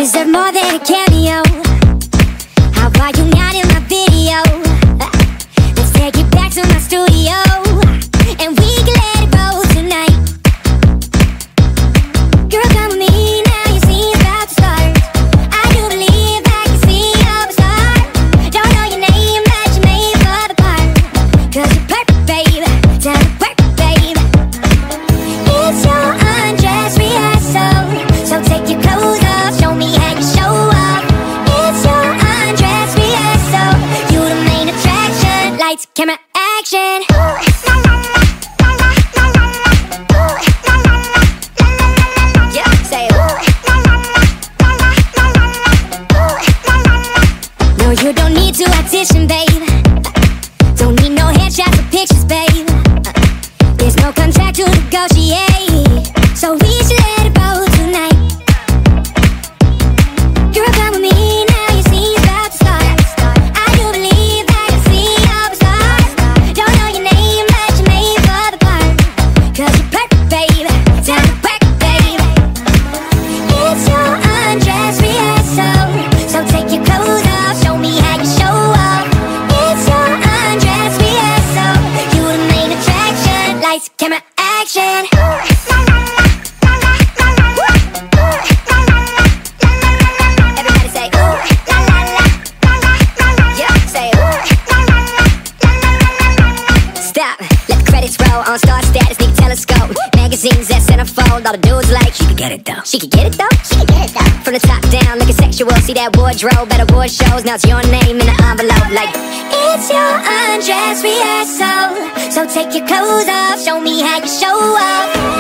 deserve more than a cameo. How about you not in my video? Let's take it back to my studio, and we can let it roll tonight. Girl, come with me now, your scene's about to start. I do believe I can see you're a star. Don't know your name, but you're made for the part. 'Cause you're perfect, babe, time to work, babe. It's your undress rehearsal, so take your clothes off, show me how you show up. It's your undress rehearsal, you the main attraction. Lights, camera, action. Yeah, say it. No, you don't need to audition, babe. Don't need no headshots or pictures, babe. There's no contract to negotiate, so we should let it roll tonight. Girl, come with me now, your scene's about to start. I do believe I can see you're a star. Don't know your name, but you're made for the part. 'Cause you're perfect, babe, time to work, babe. It's your undress rehearsal, so take your clothes off, show me how you show up. It's your undress rehearsal, you the main attraction. Lights, camera, action. Everybody say ooh, la la la. Yeah, say ooh, la la la. Stop, let the credits roll on star status, need a telescope. Magazines that centerfold, all the dudes like she could get it though. She could get it though. She could get it though. From the top down, looking sexual. See that wardrobe at award shows. Now it's your name in the envelope. Like it's your undress rehearsal, so take your clothes off, show me how you show up.